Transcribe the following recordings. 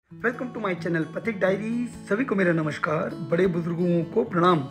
Welcome to my channel Pathik Diary. सभी को मेरा नमस्कार, बड़े बुजुर्गों को प्रणाम।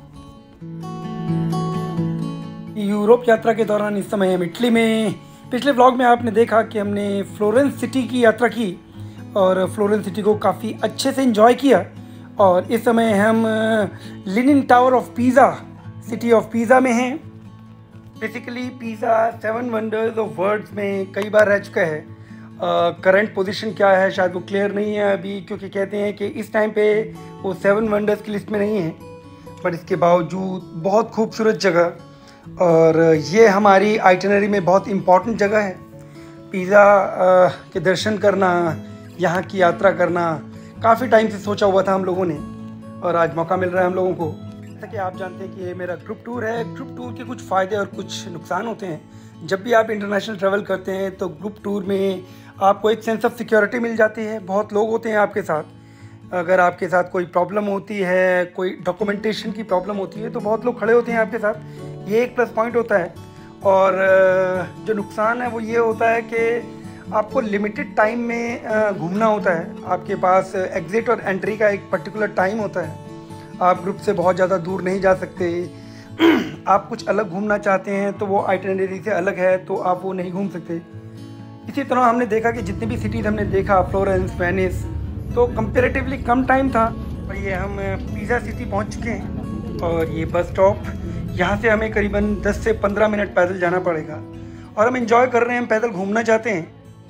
यूरोप यात्रा के दौरान इस समय हम इटली में, पिछले व्लॉग में आपने देखा कि हमने फ्लोरेंस सिटी की यात्रा की और फ्लोरेंस सिटी को काफ़ी अच्छे से एंजॉय किया। और इस समय हम leaning tower of Pisa, city of Pisa में हैं। Basically Pisa 7 wonders of world में कई बार रह चुका है। करंट पोजीशन क्या है शायद वो क्लियर नहीं है अभी, क्योंकि कहते हैं कि इस टाइम पे वो 7 वंडर्स की लिस्ट में नहीं है, पर इसके बावजूद बहुत खूबसूरत जगह और ये हमारी आइटिनरी में बहुत इम्पॉर्टेंट जगह है। पिज़ा के दर्शन करना, यहाँ की यात्रा करना काफ़ी टाइम से सोचा हुआ था हम लोगों ने और आज मौका मिल रहा है हम लोगों को। जैसा कि आप जानते हैं कि ये मेरा ग्रुप टूर है। ग्रुप टूर के कुछ फ़ायदे और कुछ नुकसान होते हैं। जब भी आप इंटरनेशनल ट्रैवल करते हैं तो ग्रुप टूर में आपको एक सेंस ऑफ सिक्योरिटी मिल जाती है। बहुत लोग होते हैं आपके साथ। अगर आपके साथ कोई प्रॉब्लम होती है, कोई डॉक्यूमेंटेशन की प्रॉब्लम होती है, तो बहुत लोग खड़े होते हैं आपके साथ। ये एक प्लस पॉइंट होता है। और जो नुकसान है वो ये होता है कि आपको लिमिटेड टाइम में घूमना होता है। आपके पास एग्ज़िट और एंट्री का एक पर्टिकुलर टाइम होता है। आप ग्रुप से बहुत ज़्यादा दूर नहीं जा सकते। आप कुछ अलग घूमना चाहते हैं तो वो आइटिनरी से अलग है, तो आप वो नहीं घूम सकते। इसी तरह हमने देखा कि जितनी भी सिटीज़ हमने देखा, फ्लोरेंस, वेनिस, तो कंपेरेटिवली कम टाइम था। और ये हम पिज़ा सिटी पहुंच चुके हैं और ये बस स्टॉप, यहाँ से हमें करीबन 10 से 15 मिनट पैदल जाना पड़ेगा और हम इंजॉय कर रहे हैं, हम पैदल घूमना चाहते हैं।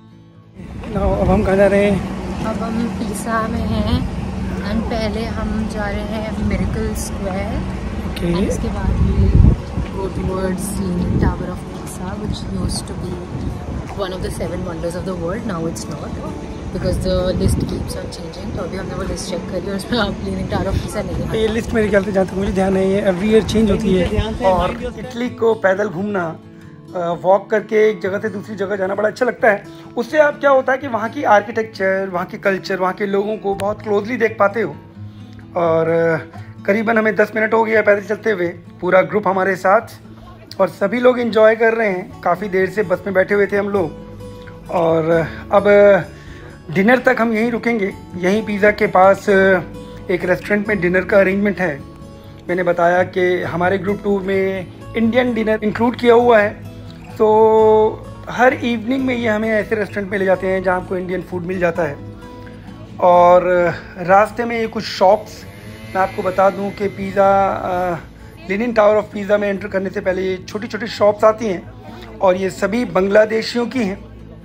अब हम कहाँ जा रहे हैं? अब हम पिज़ा में हैं एंड पहले हम जा रहे हैं मिरेकल स्क्वायर। इसके बाद we go towards Leaning Tower of Pisa, which used to be one of the 7 wonders of the world. Now it's not because the list keeps on changing. तो अभी हमने वो लिस्ट चेक करी और उसमें आप Leaning Tower of Pisa नहीं है। ये लिस्ट मेरे ख्याल से जहाँ तक मुझे ध्यान है ये एवरी ईयर चेंज होती है। और इटली को पैदल घूमना, वॉक करके एक जगह से दूसरी जगह जाना बड़ा अच्छा लगता है। उससे आप क्या होता है कि वहाँ की आर्किटेक्चर, वहाँ की कल्चर, वहाँ के लोगों को बहुत क्लोजली देख पाते हो। और करीबन हमें 10 मिनट हो गया पैदल चलते हुए, पूरा ग्रुप हमारे साथ और सभी लोग एंजॉय कर रहे हैं। काफ़ी देर से बस में बैठे हुए थे हम लोग और अब डिनर तक हम यहीं रुकेंगे। यहीं पिज़्ज़ा के पास एक रेस्टोरेंट में डिनर का अरेंजमेंट है। मैंने बताया कि हमारे ग्रुप टूर में इंडियन डिनर इंक्लूड किया हुआ है, तो हर इवनिंग में ये हमें ऐसे रेस्टोरेंट में ले जाते हैं जहाँ आपको इंडियन फूड मिल जाता है। और रास्ते में ये कुछ शॉप्स, मैं आपको बता दूं कि Pisa leaning tower of Pisa में एंटर करने से पहले ये छोटी छोटी शॉप्स आती हैं और ये सभी बांग्लादेशियों की हैं।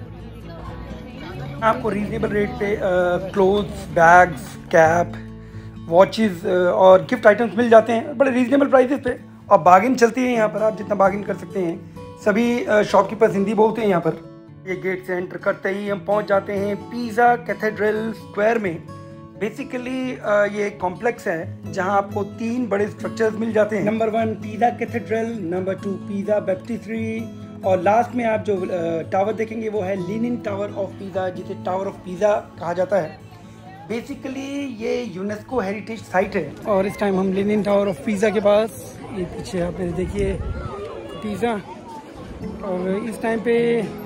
आपको रीजनेबल रेट पे क्लोथ्स, बैग्स, कैप, वॉचेस और गिफ्ट आइटम्स मिल जाते हैं बड़े रीजनेबल प्राइसेस पे। और बार्गेन चलती है यहाँ पर, आप जितना बार्गेन कर सकते हैं। सभी शॉपकीपर्स हिंदी बोलते हैं यहाँ पर। ये गेट से एंटर करते ही हम पहुँच जाते हैं पिज़ा कैथेड्रल स्क्वायर में। बेसिकली ये एक कॉम्प्लेक्स है जहां आपको 3 बड़े स्ट्रक्चर्स मिल जाते हैं। Number 1 Pisa cathedral, number 2 Pisa baptistery और लास्ट में आप जो टावर देखेंगे वो है लीनिंग टावर ऑफ पिज़ा, जिसे टावर ऑफ पिज़ा कहा जाता है। बेसिकली ये यूनेस्को हेरिटेज साइट है। और इस टाइम हम लीनिंग टावर ऑफ पिज़ा के पास, ये पीछे आप देखिए पिज़ा, और इस टाइम पे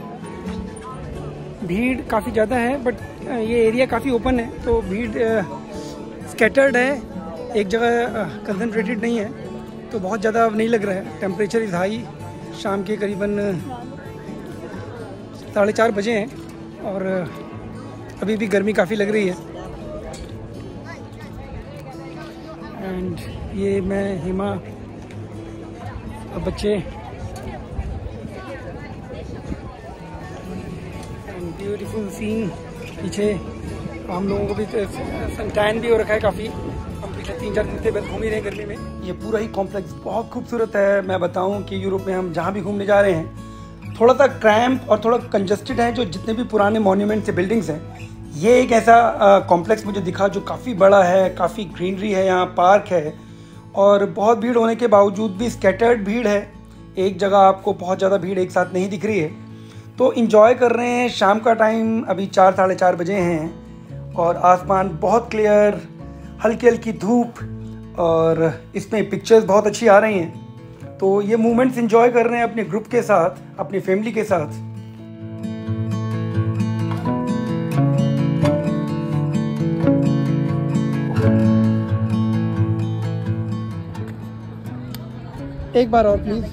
भीड़ काफ़ी ज़्यादा है, बट ये एरिया काफ़ी ओपन है तो भीड़ स्कैटर्ड है, एक जगह कंसंट्रेटेड नहीं है, तो बहुत ज़्यादा नहीं लग रहा है। टेम्परेचर इज़ हाई, शाम के करीबन 4:30 बजे हैं और अभी भी गर्मी काफ़ी लग रही है। एंड ये मैं, हिमा, बच्चे, ब्यूटीफुल सीन पीछे। हम लोगों को भी टैन भी हो रखा है काफ़ी। हम पिछले 3-4 दिन से बस घूम ही रहे हैं गर्मी में। ये पूरा ही कॉम्प्लेक्स बहुत खूबसूरत है। मैं बताऊं कि यूरोप में हम जहाँ भी घूमने जा रहे हैं थोड़ा सा क्रैम्प और थोड़ा कंजस्टेड है। जो जितने भी पुराने मॉन्यूमेंट्स या बिल्डिंग्स हैं, ये एक ऐसा कॉम्प्लेक्स मुझे दिखा जो काफ़ी बड़ा है, काफ़ी ग्रीनरी है, यहाँ पार्क है और बहुत भीड़ होने के बावजूद भी स्कैटर्ड भीड़ है। एक जगह आपको बहुत ज़्यादा भीड़ एक साथ नहीं दिख रही है, तो इन्जॉय कर रहे हैं। शाम का टाइम अभी 4-4:30 बजे हैं और आसमान बहुत क्लियर, हल्की हल्की धूप और इसमें पिक्चर्स बहुत अच्छी आ रही हैं। तो ये मोमेंट्स इन्जॉय कर रहे हैं अपने ग्रुप के साथ, अपनी फैमिली के साथ। एक बार और please.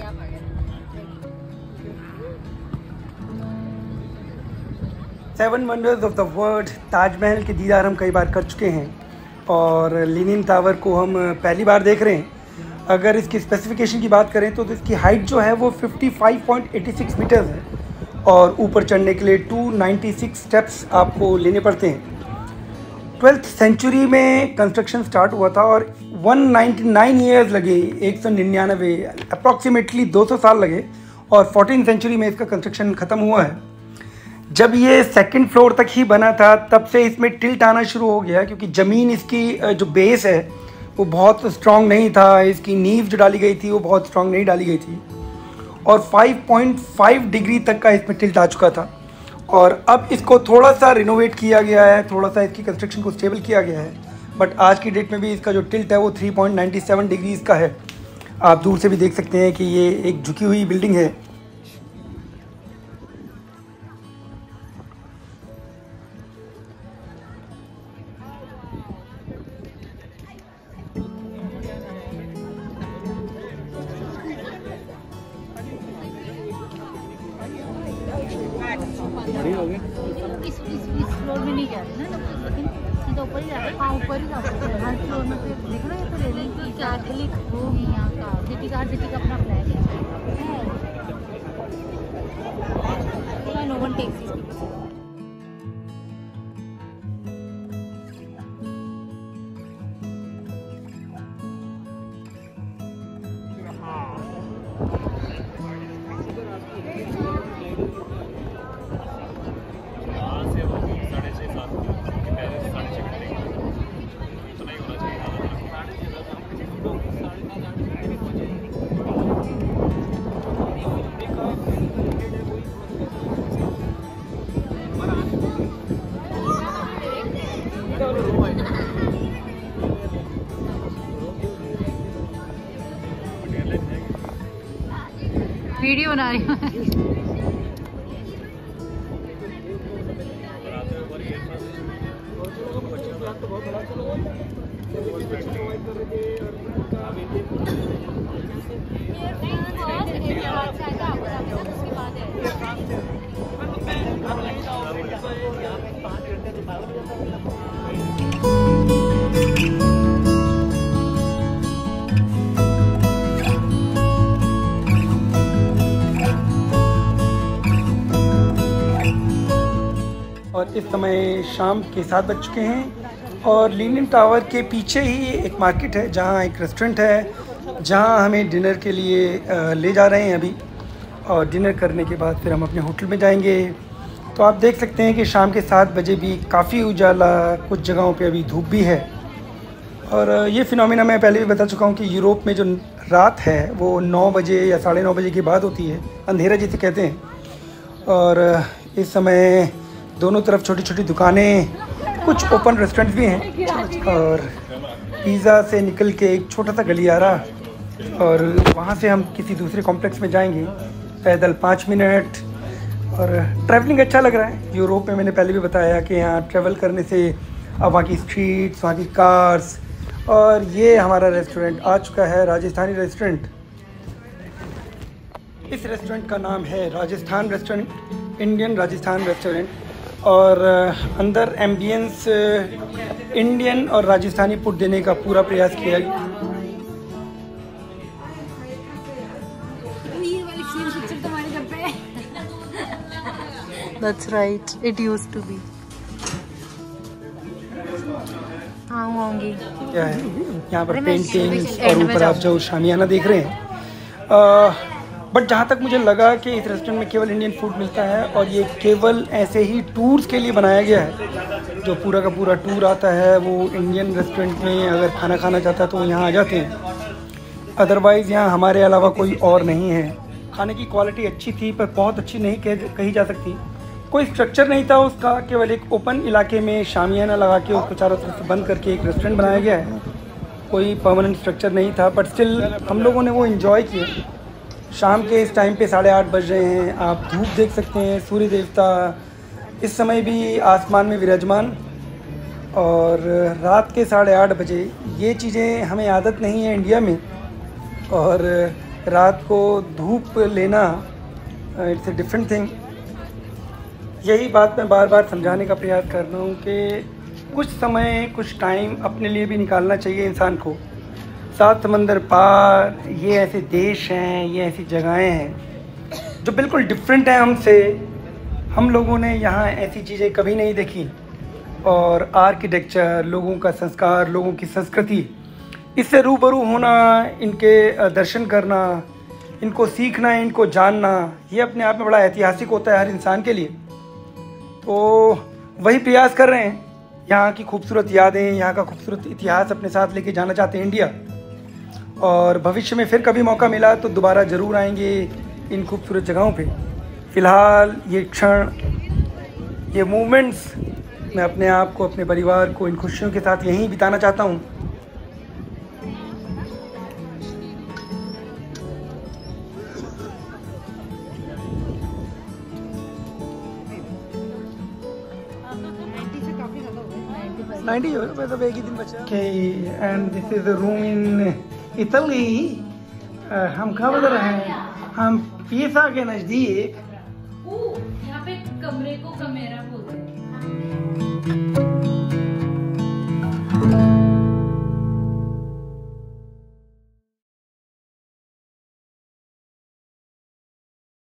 Seven wonders of the world Taj Mahal के दीदार हम कई बार कर चुके हैं और लीनिंग टावर को हम पहली बार देख रहे हैं। अगर इसकी स्पेसिफिकेशन की बात करें तो इसकी हाइट जो है वो 55.86 मीटर्स है और ऊपर चढ़ने के लिए 296 स्टेप्स आपको लेने पड़ते हैं। 12th सेंचुरी में कंस्ट्रक्शन स्टार्ट हुआ था और 199 ईयर्स लगे, 199 अप्रॉक्सीमेटली 200 साल लगे और 14th सेंचुरी में इसका कंस्ट्रक्शन ख़त्म हुआ है। जब ये सेकंड फ्लोर तक ही बना था तब से इसमें टिल्ट आना शुरू हो गया क्योंकि ज़मीन इसकी जो बेस है वो बहुत स्ट्रॉन्ग नहीं था, इसकी नींव जो डाली गई थी वो बहुत स्ट्रॉन्ग नहीं डाली गई थी और 5.5 डिग्री तक का इसमें टिल्ट आ चुका था। और अब इसको थोड़ा सा रिनोवेट किया गया है, थोड़ा सा इसकी कंस्ट्रक्शन को स्टेबल किया गया है, बट आज की डेट में भी इसका जो टिल्ट है वो 3.97 डिग्रीज़ का है। आप दूर से भी देख सकते हैं कि ये एक झुकी हुई बिल्डिंग है। इस फ्लोर में नहीं जा रहे ना, लेकिन तो ऊपर ही जा रहे हैं। हाँ ऊपर ही जा रहे हैं हर फ्लोर में। फिर देखो ना ये तो रेलिंग की कैथलिक वो है यहाँ का, सिटी का अपना फ्लैग है। नो वन टेक्स वीडियो बना रही हूँ। और इस समय शाम के 7 बज चुके हैं और लीनियन टावर के पीछे ही एक मार्केट है जहाँ एक रेस्टोरेंट है जहाँ हमें डिनर के लिए ले जा रहे हैं अभी। और डिनर करने के बाद फिर हम अपने होटल में जाएंगे। तो आप देख सकते हैं कि शाम के 7 बजे भी काफ़ी उजाला, कुछ जगहों पे अभी धूप भी है। और ये फिनोमेना मैं पहले भी बता चुका हूँ कि यूरोप में जो रात है वो 9 बजे या 9:30 बजे के बाद होती है, अंधेरा जिसे कहते हैं। और इस समय दोनों तरफ छोटी छोटी दुकानें, कुछ ओपन रेस्टोरेंट्स भी हैं और पिज़्ज़ा से निकल के एक छोटा सा गलियारा और वहाँ से हम किसी दूसरे कॉम्प्लेक्स में जाएंगे पैदल 5 मिनट। और ट्रैवलिंग अच्छा लग रहा है। यूरोप में मैंने पहले भी बताया कि यहाँ ट्रैवल करने से अब वहाँ की स्ट्रीट्स, वहाँ की कार्स। और ये हमारा रेस्टोरेंट आ चुका है, राजस्थानी रेस्टोरेंट। इस रेस्टोरेंट का नाम है Rajasthan restaurant, Indian Rajasthan restaurant. और अंदर एम्बियंस इंडियन और राजस्थानी फूड देने का पूरा प्रयास किया गया। That's right. It used to be. हाँ होंगी। क्या है यहाँ पर पेंटिंग्स और ऊपर आप जो शामियाना देख रहे हैं। बट जहाँ तक मुझे लगा कि इस रेस्टोरेंट में केवल इंडियन फूड मिलता है और ये केवल ऐसे ही टूर्स के लिए बनाया गया है। जो पूरा का पूरा टूर आता है वो इंडियन रेस्टोरेंट में अगर खाना खाना चाहता है तो वो यहाँ आ जाते हैं। अदरवाइज़ यहाँ हमारे अलावा कोई और नहीं है। खाने की क्वालिटी अच्छी थी पर बहुत अच्छी नहीं कही जा सकती। कोई स्ट्रक्चर नहीं था उसका, केवल एक ओपन इलाके में शामियाना लगा के उसको चारों तरफ से बंद करके एक रेस्टोरेंट बनाया गया है। कोई परमानेंट स्ट्रक्चर नहीं था, बट स्टिल हम लोगों ने वो इन्जॉय किया। शाम के इस टाइम पे 8:30 बज रहे हैं। आप धूप देख सकते हैं, सूर्य देवता इस समय भी आसमान में विराजमान। और रात के 8:30 बजे ये चीज़ें हमें आदत नहीं है इंडिया में। और रात को धूप लेना इट्स ए डिफरेंट थिंग। यही बात मैं बार बार समझाने का प्रयास कर रहा हूँ कि कुछ समय कुछ टाइम अपने लिए भी निकालना चाहिए इंसान को। सात समंदर पार ये ऐसे देश हैं, ये ऐसी जगहें हैं जो बिल्कुल डिफरेंट हैं हमसे। हम लोगों ने यहाँ ऐसी चीज़ें कभी नहीं देखी, और आर्किटेक्चर, लोगों का संस्कार, लोगों की संस्कृति, इससे रूबरू होना, इनके दर्शन करना, इनको सीखना, इनको जानना, ये अपने आप में बड़ा ऐतिहासिक होता है हर इंसान के लिए। तो वही प्रयास कर रहे हैं, यहाँ की खूबसूरत यादें, यहाँ का खूबसूरत इतिहास अपने साथ लेके जाना चाहते हैं इंडिया। और भविष्य में फिर कभी मौका मिला तो दोबारा ज़रूर आएंगे इन खूबसूरत जगहों पे। फ़िलहाल ये क्षण, ये मोमेंट्स मैं अपने आप को, अपने परिवार को इन खुशियों के साथ यहीं बिताना चाहता हूँ। Okay, and this is a room in Italy. हम कहाँ बदल रहे हैं? हम पीसा के नज़दीक। यहाँ पे कमरे को कमेरा बोलते हैं।